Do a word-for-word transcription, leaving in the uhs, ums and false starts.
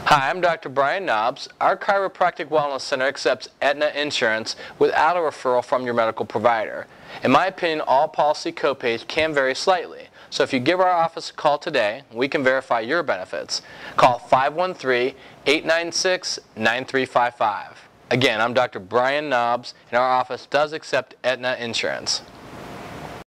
Hi, I'm Doctor Brian Knobs. Our Chiropractic Wellness Center accepts Aetna Insurance without a referral from your medical provider. In my opinion, all policy copays can vary slightly. So if you give our office a call today, we can verify your benefits. Call five one three, eight nine six, nine three five five. Again, I'm Doctor Brian Knobs, and our office does accept Aetna Insurance.